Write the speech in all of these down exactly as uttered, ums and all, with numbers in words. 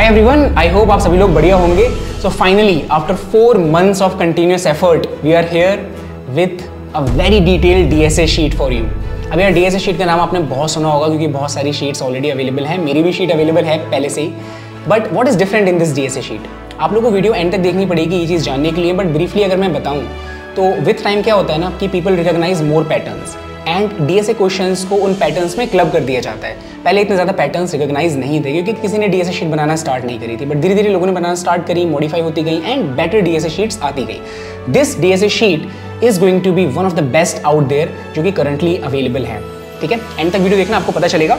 Hi everyone, I hope आप सभी लोग बढ़िया होंगे। So finally after four months of continuous effort we are here with a very detailed DSA sheet for you. अब यार DSA sheet का नाम आपने बहुत सुना होगा क्योंकि बहुत सारी शीट्स ऑलरेडी अवेलेबल हैं, मेरी भी शीट अवेलेबल है पहले से ही। But what is different in this DSA sheet? आप लोगों को वीडियो एंड तक देखनी पड़ेगी ये चीज़ जानने के लिए। बट ब्रीफली अगर मैं बताऊँ तो विथ टाइम क्या होता है ना कि people recognise more patterns and DSA questions को उन पैटर्न्स में क्लब कर दिया जाता है। पहले इतने ज़्यादा पैटर्न्स रिकॉग्नाइज नहीं थे क्योंकि किसी ने डीएसए शीट बनाना स्टार्ट नहीं करी थी, बट धीरे धीरे लोगों ने बनाना स्टार्ट करी, मॉडिफाई होती गई एंड बेटर डीएसए शीट्स आती गई। This DSA sheet is going to be one of the best out there जो कि करंटली अवेलेबल है। ठीक है, एंड तक वीडियो देखना, आपको पता चलेगा।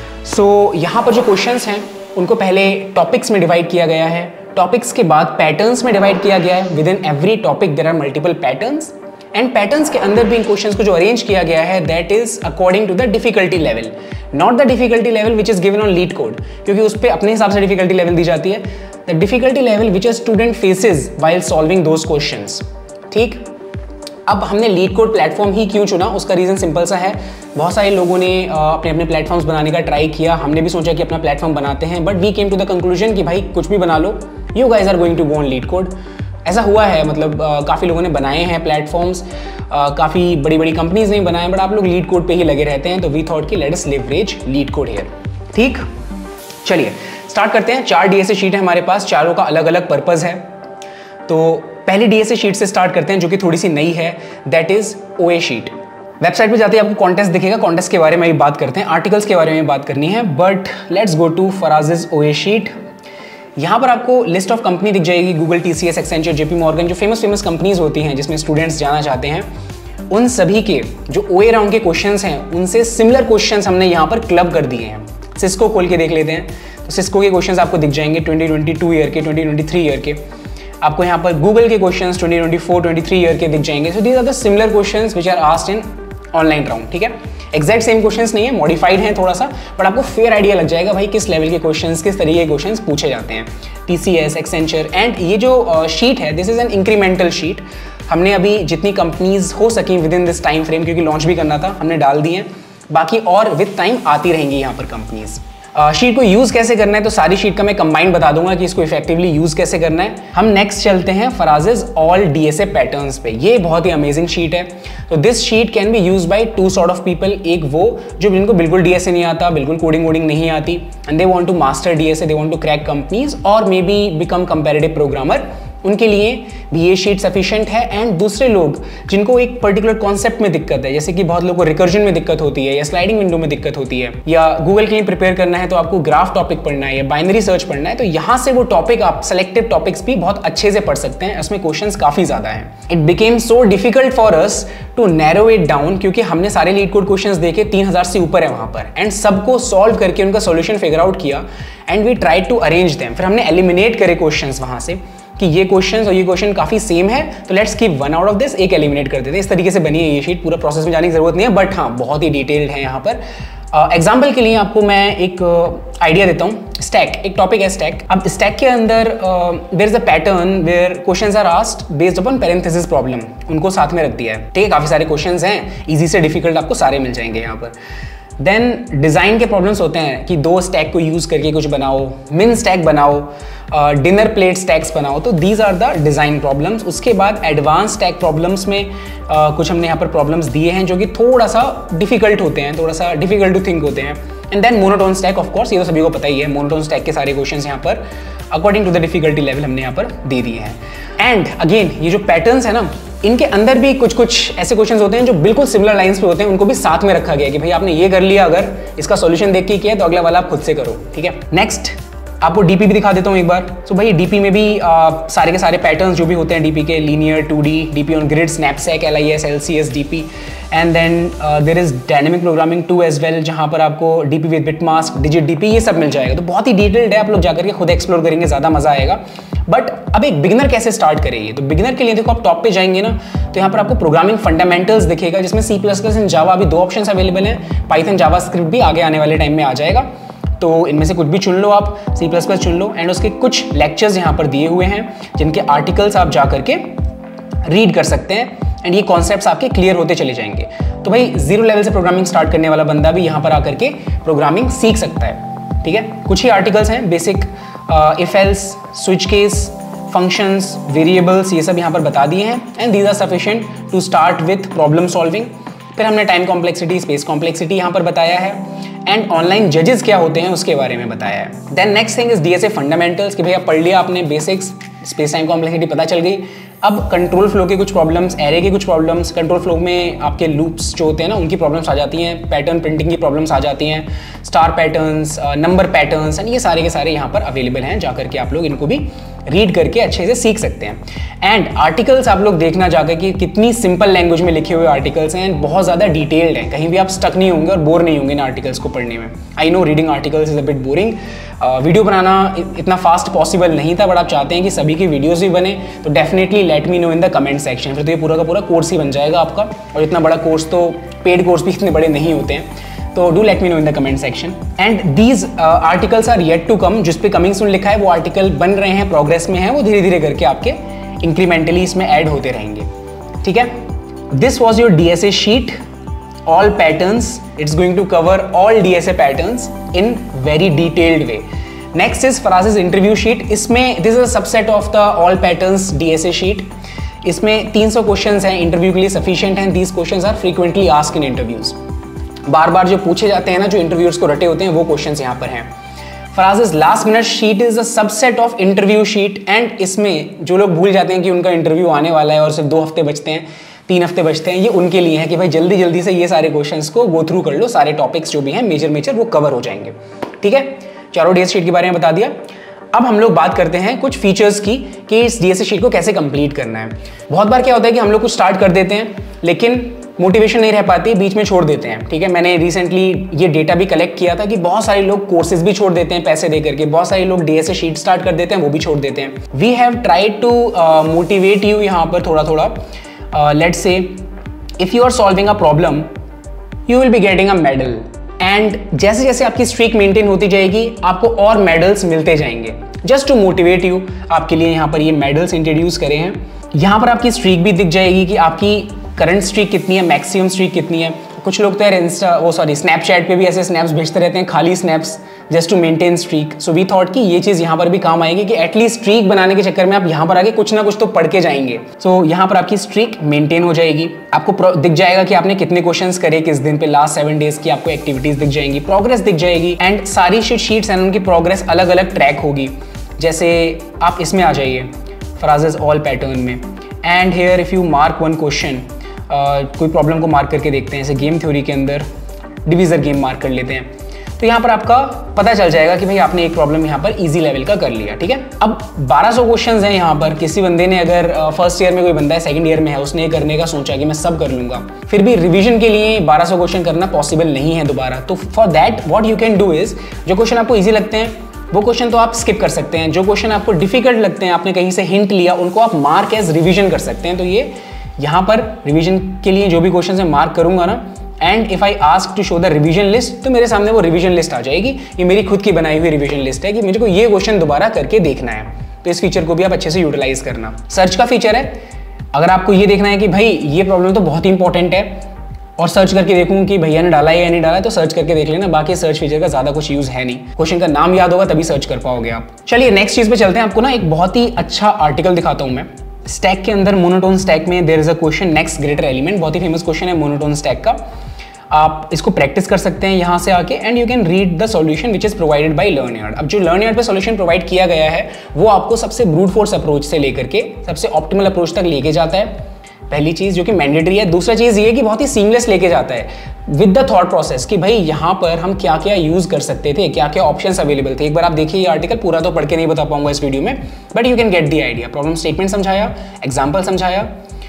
सो so, यहाँ पर जो क्वेश्चंस हैं उनको पहले टॉपिक्स में डिवाइड किया गया है, टॉपिक्स के बाद पैटर्न्स में डिवाइड किया गया है। Within every topic there are multiple patterns and patterns के अंदर भी इन क्वेश्चंस को जो अरेंज किया गया है that is according to the difficulty level, not the difficulty level which is given on LeetCode, क्योंकि उस पर अपने हिसाब से डिफिकल्टी लेवल दी जाती है। The difficulty level which a student faces while solving those questions. ठीक, अब हमने लीटकोड प्लेटफॉर्म ही क्यों चुना, उसका रीज़न सिंपल सा है। बहुत सारे लोगों ने अपने अपने प्लेटफॉर्म्स बनाने का ट्राई किया, हमने भी सोचा कि अपना प्लेटफॉर्म बनाते हैं, but we came to the conclusion कि भाई कुछ भी बना लो, you guys are going to go on LeetCode. ऐसा हुआ है, मतलब काफ़ी लोगों ने बनाए हैं प्लेटफॉर्म्स, काफ़ी बड़ी बड़ी कंपनीज ने बनाए, बट आप लोग लीटकोड पे ही लगे रहते हैं, तो वी थॉट कि let us leverage LeetCode here. ठीक, चलिए स्टार्ट करते हैं। चार डीएसए शीट है हमारे पास, चारों का अलग अलग पर्पस है। तो पहली डीएसए शीट से स्टार्ट करते हैं जो कि थोड़ी सी नई है, that is OA sheet. Website पे जाते ही आपको कॉन्टेस्ट दिखेगा, कॉन्टेस्ट के बारे में भी बात करते हैं, आर्टिकल्स के बारे में बात करनी है, but let's go to Fraz OA sheet. यहाँ पर आपको लिस्ट ऑफ कंपनी दिख जाएगी, Google, TCS, Accenture, JP Morgan, जो फेमस फेमस कंपनीज होती हैं जिसमें स्टूडेंट्स जाना चाहते हैं, उन सभी के जो ओए राउंड के क्वेश्चंस हैं उनसे सिमिलर क्वेश्चंस हमने यहाँ पर क्लब कर दिए हैं। सिस्को खोल के देख लेते हैं, तो सिस्को के क्वेश्चंस आपको दिख जाएंगे ट्वेंटी ट्वेंटी टू ईयर के, ट्वेंटी ट्वेंटी थ्री ईयर के। आपको यहाँ पर गूगल के questions twenty twenty four, twenty three year के दिख जाएंगे। So these are the similar questions which are asked in online round. ठीक है, एग्जैक्ट सेम क्वेश्चंस नहीं है, मॉडिफाइड हैं थोड़ा सा, बट आपको फेयर आइडिया लग जाएगा भाई किस लेवल के क्वेश्चंस, किस तरीके के क्वेश्चंस पूछे जाते हैं। टीसीएस, एक्सेंचर, एंड ये जो शीट है this is an incremental sheet. हमने अभी जितनी कंपनीज हो सकी within this time frame, क्योंकि लॉन्च भी करना था, हमने डाल दिए हैं, बाकी और विद टाइम आती रहेंगी यहाँ पर कंपनीज। शीट uh, को यूज़ कैसे करना है तो सारी शीट का मैं कंबाइन बता दूंगा कि इसको इफेक्टिवली यूज़ कैसे करना है। हम नेक्स्ट चलते हैं फराज़ ऑल डीएसए पैटर्न्स पे। ये बहुत ही अमेजिंग शीट है। तो this sheet can be use by two sort of people, एक वो जो जिनको बिल्कुल डीएसए नहीं आता, बिल्कुल कोडिंग वोडिंग नहीं आती, and they want to master DSA, they want to crack companies और maybe become comparative programmer, उनके लिए भी ये शीट सफिशिएंट है। एंड दूसरे लोग जिनको एक पर्टिकुलर कॉन्सेप्ट में दिक्कत है, जैसे कि बहुत लोगों को रिकर्जन में दिक्कत होती है या स्लाइडिंग विंडो में दिक्कत होती है, या गूगल के लिए प्रिपेयर करना है तो आपको ग्राफ टॉपिक पढ़ना है या बाइनरी सर्च पढ़ना है, तो यहाँ से वो टॉपिक आप सेलेक्टिव टॉपिक्स भी बहुत अच्छे से पढ़ सकते हैं। इसमें क्वेश्चंस काफी ज्यादा हैं। It became so difficult for us to narrow it down, क्योंकि हमने सारे लीटकोड क्वेश्चंस देखे, तीन हजार से ऊपर है वहां पर, एंड सबको सॉल्व करके उनका सॉल्यूशन फिगर आउट किया and we try to arrange them. फिर हमने एलिमिनेट करे क्वेश्चंस वहां से कि ये क्वेश्चंस और ये क्वेश्चन काफी सेम है, तो let's keep one out of this, एक एलिमिनेट कर देते हैं। इस तरीके से बनी है ये शीट, पूरा प्रोसेस में जाने की जरूरत नहीं है, बट हाँ बहुत ही डिटेल्ड है यहाँ पर। एग्जाम्पल uh, के लिए आपको मैं एक आइडिया uh, देता हूँ। स्टैक एक टॉपिक है, स्टैक। अब स्टैक के अंदर there is a pattern where questions are asked based upon parenthesis problem, उनको साथ में रख दिया है। ठीक है, काफी सारे क्वेश्चंस हैं, इजी से डिफिकल्ट आपको सारे मिल जाएंगे यहाँ पर। देन डिज़ाइन के प्रॉब्लम्स होते हैं कि दो स्टैक को यूज़ करके कुछ बनाओ, मिन स्टैक बनाओ, डिनर प्लेट स्टैक्स बनाओ, तो these are the design problems. उसके बाद एडवांस स्टैक प्रॉब्लम्स में uh, कुछ हमने यहाँ पर प्रॉब्लम्स दिए हैं जो कि थोड़ा सा डिफिकल्ट होते हैं, थोड़ा सा डिफिकल्ट टू थिंक होते हैं। And then monotone stack, of course ये तो सभी को पता ही है, मोनोटोन स्टैक के सारे क्वेश्चंस यहाँ पर according to the difficulty level हमने यहाँ पर दे दिए हैं। एंड अगेन ये जो पैटर्न्स है ना, इनके अंदर भी कुछ कुछ ऐसे क्वेश्चंस होते हैं जो बिल्कुल सिमिलर लाइंस पे होते हैं, उनको भी साथ में रखा गया कि भाई आपने ये कर लिया, अगर इसका सॉल्यूशन देख के किया तो अगला वाला आप खुद से करो। ठीक है, नेक्स्ट आपको डीपी भी दिखा देता हूँ एक बार। सो so भाई डीपी में भी आ, सारे के सारे पैटर्न्स जो भी होते हैं डीपी के, linear, two D, DP on grid, knapsack, L I S, L C S, DP, and then there is dynamic programming too as well, जहाँ पर आपको DP with bit mask, digit DP, ये सब मिल जाएगा। तो बहुत ही डिटेल्ड है, आप लोग जाकर के खुद एक्सप्लोर करेंगे, ज़्यादा मजा आएगा। बट अब एक बिगिनर कैसे स्टार्ट करेंगे, तो बिगिनर के लिए देखो आप टॉप पे जाएंगे ना, तो यहाँ पर आपको प्रोग्रामिंग फंडामेंटल्स दिखेगा, जिसमें C plus plus and Java, अभी दो ऑप्शन अवेलेबल हैं, पाइथन, जावास्क्रिप्ट भी आगे आने वाले टाइम में आ जाएगा, तो इनमें से कुछ भी चुन लो आप, सी प्लस प्लस चुन लो। एंड उसके कुछ लेक्चर्स यहाँ पर दिए हुए हैं जिनके आर्टिकल्स आप जा करके रीड कर सकते हैं, एंड ये कॉन्सेप्ट्स आपके क्लियर होते चले जाएंगे। तो भाई जीरो लेवल से प्रोग्रामिंग स्टार्ट करने वाला बंदा भी यहाँ पर आकर के प्रोग्रामिंग सीख सकता है। ठीक है, कुछ ही आर्टिकल्स हैं basic if else, switch case, functions, variables, ये सब यहाँ पर बता दिए हैं and these are sufficient to start with problem solving. फिर हमने टाइम कॉम्प्लेक्सिटी, स्पेस कॉम्प्लेक्सिटी यहाँ पर बताया है एंड ऑनलाइन जजेस क्या होते हैं उसके बारे में बताया है। Then next thing is DSA fundamentals, कि भैया पढ़ लिया आपने बेसिक्स, स्पेस टाइम कॉम्प्लेक्सिटी पता चल गई। अब कंट्रोल फ्लो के कुछ प्रॉब्लम्स, एरे के कुछ प्रॉब्लम्स, कंट्रोल फ्लो में आपके लूप्स जो होते हैं ना उनकी प्रॉब्लम्स आ जाती हैं, पैटर्न प्रिंटिंग की प्रॉब्लम्स आ जाती हैं, star patterns, number patterns and ये सारे के सारे यहाँ पर अवेलेबल हैं, जाकर के आप लोग इनको भी रीड करके अच्छे से सीख सकते हैं। एंड आर्टिकल्स आप लोग देखना जाकर कि कितनी सिंपल लैंग्वेज में लिखे हुए आर्टिकल्स हैं एंड बहुत ज़्यादा डिटेल्ड हैं, कहीं भी आप स्टक नहीं होंगे और बोर नहीं होंगे इन आर्टिकल्स को पढ़ने में। I know reading articles is a bit boring, video बनाना इतना फास्ट पॉसिबल नहीं था, बट आप चाहते हैं कि सभी की वीडियोस भी बने तो definitely let me know in the comment section, फिर तो ये पूरा का पूरा कोर्स ही बन जाएगा आपका। और इतना बड़ा कोर्स तो, पेड कोर्स भी इतने बड़े नहीं होते हैं, तो do let me know in the comment section. And these articles are yet to come, जिस पे कमिंग सून लिखा है वो आर्टिकल बन रहे हैं, प्रोग्रेस में है, वो धीरे धीरे करके आपके इंक्रीमेंटली इसमें ऐड होते रहेंगे, ठीक है। This was your D S A sheet, all patterns. It's going to cover all D S A patterns in very detailed way. Next is Fraz's interview sheet. इसमें this is a subset of the all patterns D S A sheet. इसमें तीन सौ questions हैं interview के लिए sufficient हैं। These questions are frequently asked in interviews. बार बार जो पूछे जाते हैं ना, जो इंटरव्यूअर्स को रटे होते हैं, वो क्वेश्चंस यहाँ पर हैं। Fraz's last minute sheet is a subset of interview sheet and इसमें जो लोग भूल जाते हैं कि उनका इंटरव्यू आने वाला है और सिर्फ दो हफ्ते बचते हैं, तीन हफ्ते बचते हैं, ये उनके लिए है कि भाई जल्दी जल्दी से ये सारे क्वेश्चंस को गो थ्रू कर लो, सारे टॉपिक्स जो भी हैं मेजर मेजर वो कवर हो जाएंगे, ठीक है। चारों डीएसए शीट के बारे में बता दिया। अब हम लोग बात करते हैं कुछ फीचर्स की कि इस डीएसए शीट को कैसे कंप्लीट करना है। बहुत बार क्या होता है कि हम लोग कुछ स्टार्ट कर देते हैं लेकिन मोटिवेशन नहीं रह पाती, बीच में छोड़ देते हैं, ठीक है। मैंने रिसेंटली ये डेटा भी कलेक्ट किया था कि बहुत सारे लोग कोर्सेज भी छोड़ देते हैं पैसे दे करके, बहुत सारे लोग डीएसए शीट स्टार्ट कर देते हैं, वो भी छोड़ देते हैं। We have tried to motivate you यहाँ पर थोड़ा थोड़ा। Let's say if you are solving a problem you will be getting a medal and जैसे जैसे आपकी स्ट्रीक मेंटेन होती जाएगी आपको और मेडल्स मिलते जाएंगे। जस्ट टू मोटिवेट यू, आपके लिए यहाँ पर ये मेडल्स इंट्रोड्यूस करे हैं। यहाँ पर आपकी स्ट्रीक भी दिख जाएगी कि आपकी करंट स्ट्रीक कितनी है, मैक्सिमम स्ट्रीक कितनी है। कुछ लोग तो यार इंस्टा वो सॉरी स्नैपचैट पे भी ऐसे स्नैप्स भेजते रहते हैं, खाली snaps, just to maintain streak. So we thought कि ये चीज़ यहाँ पर भी काम आएगी कि एटलीस्ट स्ट्रीक बनाने के चक्कर में आप यहाँ पर आगे कुछ ना कुछ तो पढ़ के जाएंगे। सो so, यहाँ पर आपकी स्ट्रीक मेंटेन हो जाएगी, आपको दिख जाएगा कि आपने कितने क्वेश्चंस करे किस दिन पे, लास्ट सेवन डेज की आपको एक्टिविटीज दिख जाएंगी, प्रोग्रेस दिख जाएगी एंड सारी शीट्स हैं उनकी प्रोग्रेस अलग अलग ट्रैक होगी। जैसे आप इसमें आ जाइए फ्राजेस ऑल पैटर्न में and here if you mark one question, कोई प्रॉब्लम को मार्क करके देखते हैं, जैसे गेम थ्योरी के अंदर डिवीजर गेम मार्क कर लेते हैं, तो यहाँ पर आपका पता चल जाएगा कि भाई आपने एक प्रॉब्लम यहाँ पर इजी लेवल का कर लिया, ठीक है। अब बारह सौ क्वेश्चंस हैं यहाँ पर। किसी बंदे ने अगर फर्स्ट ईयर में कोई बंदा है, सेकंड ईयर में है, उसने ये करने का सोचा कि मैं सब कर लूंगा, फिर भी रिवीजन के लिए बारह सौ क्वेश्चन करना पॉसिबल नहीं है दोबारा। तो for that what you can do is, जो क्वेश्चन आपको ईजी लगते हैं वो क्वेश्चन तो आप स्किप कर सकते हैं, जो क्वेश्चन आपको डिफिकल्ट लगते हैं, आपने कहीं से हिंट लिया, उनको आप मार्क एज रिविजन कर सकते हैं। तो ये यहाँ पर रिवीजन के लिए जो भी क्वेश्चन मैं मार्क करूंगा ना, and if I ask to show the revision list, तो मेरे सामने वो रिवीजन लिस्ट आ जाएगी। ये मेरी खुद की बनाई हुई रिवीजन लिस्ट है कि मुझे को ये क्वेश्चन दोबारा करके देखना है। तो इस फीचर को भी आप अच्छे से यूटिलाइज करना। सर्च का फीचर है, अगर आपको ये देखना है कि भाई ये प्रॉब्लम तो बहुत ही इंपॉर्टेंट है और सर्च करके देखूं कि भैया ने डाला है या नहीं डाला, तो सर्च करके देख लेना। बाकी सर्च फीचर का ज्यादा कुछ यूज है नहीं, क्वेश्चन का नाम याद होगा तभी सर्च कर पाओगे आप। चलिए नेक्स्ट चीज पे चलते हैं। आपको ना एक बहुत ही अच्छा आर्टिकल दिखाता हूं मैं। स्टैक के अंदर मोनोटोन स्टैक में there is a question next greater element, बहुत ही फेमस क्वेश्चन है मोनोटोन स्टैक का। आप इसको प्रैक्टिस कर सकते हैं यहाँ से आके and you can read the solution which is provided by LearnYard। अब जो LearnYard पे सॉल्यूशन प्रोवाइड किया गया है वो आपको सबसे ब्रूट फोर्स अप्रोच से लेकर के सबसे ऑप्टिमल अप्रोच तक लेके जाता है, पहली चीज जो कि मैंडेटरी है। दूसरा चीज ये कि बहुत ही सीमलेस लेके जाता है विद द थॉट प्रोसेस कि भाई यहाँ पर हम क्या क्या यूज कर सकते थे, क्या क्या ऑप्शंस अवेलेबल थे। एक बार आप देखिए ये आर्टिकल, पूरा तो पढ़ के नहीं बता पाऊंगा इस वीडियो में, but you can get the idea. Problem statement समझाया, एग्जाम्पल समझाया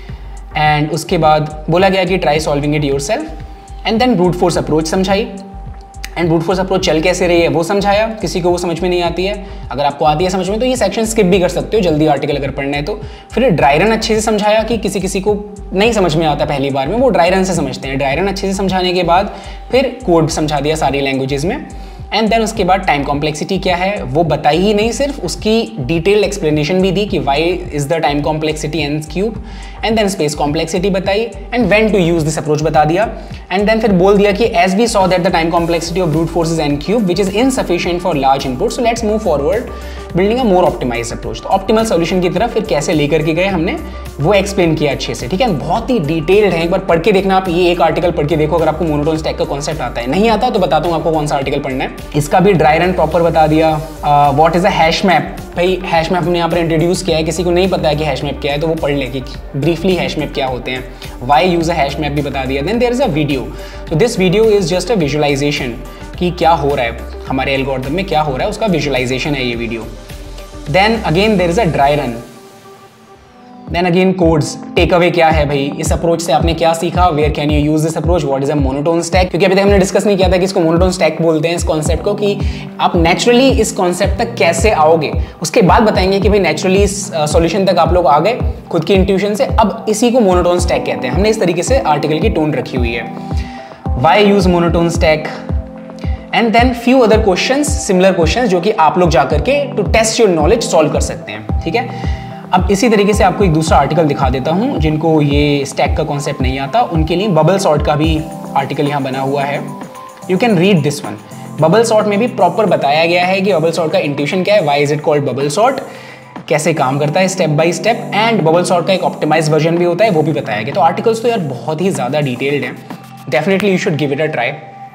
एंड उसके बाद बोला गया कि try solving it yourself and then brute force approach समझाई एंड ब्रूट फोर्स अप्रोच चल कैसे रही है वो समझाया। किसी को वो समझ में नहीं आती है, अगर आपको आती है समझ में तो ये सेक्शन स्किप भी कर सकते हो जल्दी आर्टिकल अगर पढ़ना है तो। फिर ड्राई रन अच्छे से समझाया कि किसी किसी को नहीं समझ में आता पहली बार में, वो ड्राई रन से समझते हैं। ड्राई रन अच्छे से समझाने के बाद फिर कोड समझा दिया सारी लैंग्वेजेस में एंड देन उसके बाद टाइम कॉम्प्लेक्सिटी क्या है वो बताई ही नहीं, सिर्फ उसकी डिटेल्ड एक्सप्लेनेशन भी दी कि why is the time complexity N cube, and then space complexity बताई and when to use this approach बता दिया, एंड देन फिर बोल दिया कि as we saw that the time complexity of brute force is N cube which is insufficient for large input, so let's move forward building a more optimised approach. तो optimal solution की तरफ फिर कैसे लेकर के गए हमने वो एक्सप्लेन किया अच्छे से, ठीक है। बहुत ही डिटेल्ड है, एक बार पढ़ के देखना आप, ये एक आर्टिकल पढ़ के देखो अगर आपको मोनोटोन स्टैक का कॉन्सेप्ट आता है। नहीं आता तो बताता हूँ आपको कौन सा आर्टिकल पढ़ना है। इसका भी ड्राई रन प्रॉपर बता दिया। What is a hash map, भाई हैश मैप हमने यहाँ पर इंट्रोड्यूस किया है, किसी को नहीं पता है कि हैश मैप क्या है तो वो पढ़ ले कि ब्रीफली हैश मैप क्या होते हैं। Why use a hash map भी बता दिया। Then there is a video, तो this video is just a visualization कि क्या हो रहा है हमारे एल्गोरिथम में, क्या हो रहा है उसका विजुअलाइजेशन है ये video. Then again there is a dry run, then again codes, take away क्या है भाई इस अप्रोच से आपने क्या सीखा, where can you use this approach, what is a monotone stack, क्योंकि अभी तक हमने डिस्कस नहीं किया था कि इसको मोनोटोन स्टैक बोलते हैं इस कॉन्सेप्ट को, कि आप नेचुरली इस कॉन्सेप्ट तक कैसे आओगे। उसके बाद बताएंगे कि भाई नेचुरली इस सॉल्यूशन तक आप लोग आ गए खुद की इंट्यूशन से, अब इसी को मोनोटोन स्टैक कहते हैं। हमने इस तरीके से आर्टिकल की टोन रखी हुई है। Why use monotone stack, and then few other questions, similar questions जो कि आप लोग जाकर के to test your knowledge solve कर सकते हैं, ठीक है। अब इसी तरीके से आपको एक दूसरा आर्टिकल दिखा देता हूं, जिनको ये स्टैक का कॉन्सेप्ट नहीं आता उनके लिए बबल सॉर्ट का भी आर्टिकल यहाँ बना हुआ है। You can read this one. Bubble sort में भी प्रॉपर बताया गया है कि बबल सॉर्ट का इंट्यूशन क्या है, why is it called bubble sort, कैसे काम करता है step by step, and bubble sort का एक ऑप्टिमाइज वर्जन भी होता है वो भी बताया गया। तो आर्टिकल्स तो यार बहुत ही ज़्यादा डिटेल्ड हैं, definitely you should give it a try.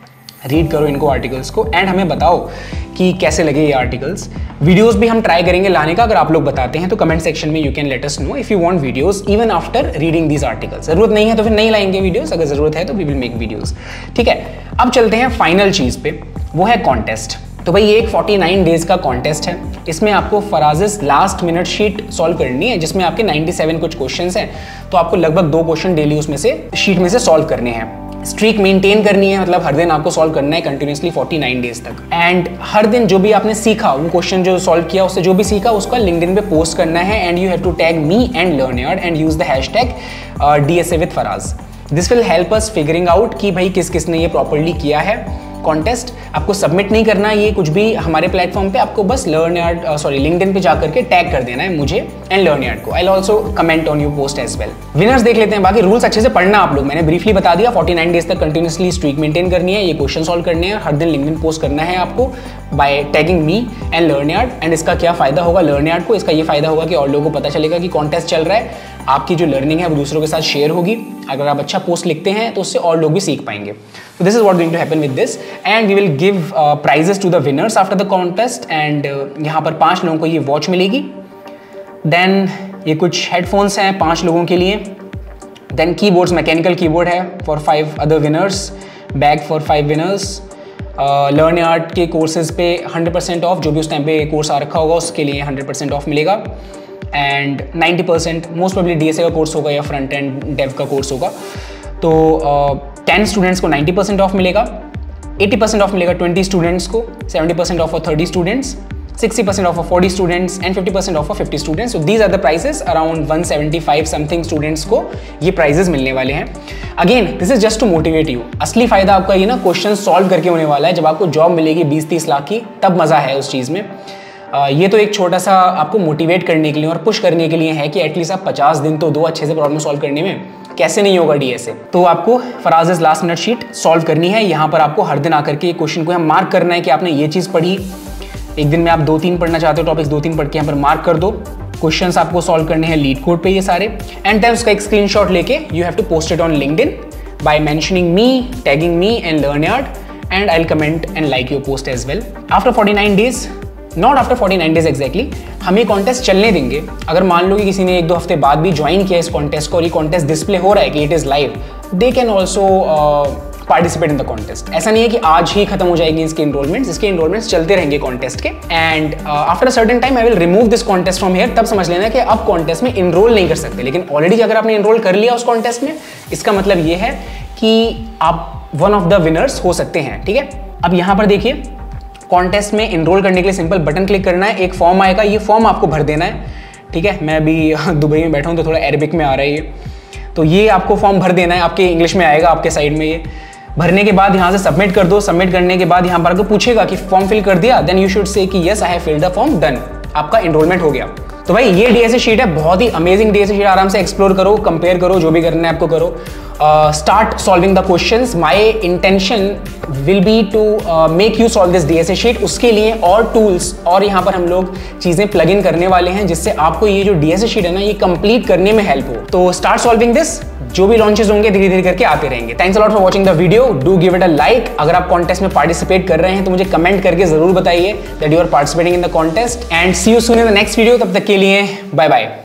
Read करो इनको आर्टिकल्स को एंड हमें बताओ कि कैसे लगे ये आर्टिकल्स। वीडियोस भी हम ट्राई करेंगे लाने का, अगर आप लोग बताते हैं तो कमेंट सेक्शन में you can let us know if you want videos even after reading these articles. जरूरत नहीं है तो फिर नहीं लाएंगे वीडियोस, अगर जरूरत है तो वी विल मेक वीडियोस, ठीक है। अब चलते हैं फाइनल चीज पे, वो है कॉन्टेस्ट। तो भाई ये एक उनचास डेज का कॉन्टेस्ट है, इसमें आपको Faraz's last minute sheet solve करनी है जिसमें आपके सत्तानवे कुछ क्वेश्चंस हैं, तो आपको लगभग दो क्वेश्चन डेली उसमें से शीट में से सॉल्व करने हैं। स्ट्रीक मेंटेन करनी है, मतलब हर दिन आपको सॉल्व करना है कंटिन्यूसली उनचास डेज तक, एंड हर दिन जो भी आपने सीखा वो क्वेश्चन जो सॉल्व किया उससे जो भी सीखा उसका लिंक्डइन पे पोस्ट करना है, and you have to tag me and LearnYard and use the hashtag D S A with Faraz. This will help us figuring out कि भाई किस किस ने ये प्रॉपरली किया है कॉन्टेस्ट। आपको सबमिट नहीं करना ये कुछ भी हमारे प्लेटफॉर्म पे, आपको बस LearnYard सॉरी लिंक्डइन पे जाकर के टैग कर देना है मुझे एंड LearnYard को। I will also comment on your post as well. Winners देख लेते हैं, बाकी रूल्स अच्छे से पढ़ना आप लोग, मैंने ब्रीफली बता दिया। उनचास डेज तक कंटिन्यूसली स्ट्रीक मेंटेन करनी है, ये क्वेश्चन सॉल्व करने हैं, हर दिन लिंक्डइन पोस्ट करना है आपको by tagging me and LearnYard। एंड इसका क्या फायदा होगा LearnYard को, इसका ये फायदा होगा कि और लोगों को पता चलेगा कि कॉन्टेस्ट चल रहा है, आपकी जो लर्निंग है वो दूसरों के साथ शेयर होगी। अगर आप अच्छा पोस्ट लिखते हैं तो उससे और लोग भी सीख पाएंगे। So this is what going to happen with this, and we will give uh, prizes to the winners after the contest, and uh, यहाँ पर पांच लोगों को ये वॉच मिलेगी। Then ये कुछ हेडफोन्स हैं पांच लोगों के लिए। Then keyboards, मैकेनिकल कीबोर्ड है for five other winners, bag for five winners। uh, LearnYard के कोर्सेज पे हंड्रेड परसेंट ऑफ, जो भी उस टाइम पे कोर्स आ रखा होगा उसके लिए हंड्रेड परसेंट ऑफ मिलेगा, and ninety percent most probably D S A का कोर्स होगा या फ्रंट एंड डेव का कोर्स होगा। तो टेन uh, स्टूडेंट्स को नाइन्टी परसेंट ऑफ मिलेगा, एटी परसेंट ऑफ मिलेगा ट्वेंटी स्टूडेंट्स को, seventy percent off for thirty students, sixty percent off for forty students and fifty percent off for fifty students. So these are the prizes, around one seventy five something students को ये prizes मिलने वाले हैं। Again this is just to motivate you. असली फायदा आपका ये ना क्वेश्चन सॉल्व करके होने वाला है, जब आपको जॉब मिलेगी बीस तीस लाख की तब मजा है उस चीज़ में। Uh, ये तो एक छोटा सा आपको मोटिवेट करने के लिए और पुश करने के लिए है कि एटलीस्ट आप पचास दिन तो दो अच्छे से प्रॉब्लम सॉल्व करने में, कैसे नहीं होगा डीएसए। तो आपको Faraz's last minute sheet solve करनी है। यहाँ पर आपको हर दिन आकर के क्वेश्चन को यहाँ मार्क करना है कि आपने ये चीज़ पढ़ी। एक दिन में आप दो तीन पढ़ना चाहते हो टॉपिक्स, दो तीन पढ़ के यहाँ पर मार्क कर दो। क्वेश्चंस आपको सॉल्व करने हैं लीडकोड पे ये सारे, एंड देन उसका एक स्क्रीनशॉट लेके you have to post it on LinkedIn by mentioning me, tagging me and LearnYard, and I will comment and like your post as well. After forty nine days, not after forty nine days exactly, हम ये contest चलने देंगे। अगर मान लो कि किसी ने एक दो हफ्ते बाद भी ज्वाइन किया इस कॉन्टेस्ट को और ये कॉन्टेस्ट डिस्प्ले हो रहा है कि it is live, they can also participate in the contest. ऐसा नहीं है कि आज ही खत्म हो जाएगी इसके इनरोलमेंट्स, इसके इनरोलमेंट्स चलते रहेंगे कॉन्टेस्ट के, and after a certain time I will remove this contest from here. तब समझ लेना कि अब कॉन्टेस्ट में इनरोल नहीं कर सकते, लेकिन ऑलरेडी अगर आपने इनरोल कर लिया उस कॉन्टेस्ट में, इसका मतलब ये है कि आप वन ऑफ द विनर्स हो सकते हैं, ठीक है। अब यहाँ पर देखिए, कॉन्टेस्ट में इनरोल करने के लिए सिंपल बटन क्लिक करना है, एक फॉर्म आएगा, ये फॉर्म आपको भर देना है, ठीक है। मैं अभी दुबई में बैठा हूँ तो थोड़ा अरबिक में आ रहा है ये, तो ये आपको फॉर्म भर देना है, आपके इंग्लिश में आएगा आपके साइड में ये। भरने के बाद यहाँ से सबमिट कर दो। सबमिट करने के बाद यहाँ पर आपको पूछेगा कि फॉर्म फिल कर दिया, देन यू शुड से कि yes I have filled the form, done, आपका एनरोलमेंट हो गया। तो भाई ये डीएसए शीट है, बहुत ही अमेजिंग डीएसए शीट, आराम से एक्सप्लोर करो, कंपेयर करो, जो भी करना है आपको करो। Start solving the questions. My intention will be to make you solve this DSA sheet. उसके लिए और टूल्स और यहाँ पर हम लोग चीजें प्लग इन करने वाले हैं जिससे आपको ये जो डीएसए शीट है ना ये कंप्लीट करने में हेल्प हो। तो स्टार्ट सॉल्विंग दिस, जो भी लॉन्चेस होंगे धीरे धीरे करके आते रहेंगे। Thanks a lot for watching the video, do give it a like. अगर आप कॉन्टेस्ट में पार्टिसिपेट कर रहे हैं तो मुझे कमेंट करके जरूर बताइए that you are participating in the contest, and see you soon in the next video. तब तक के लिए बाय बाय।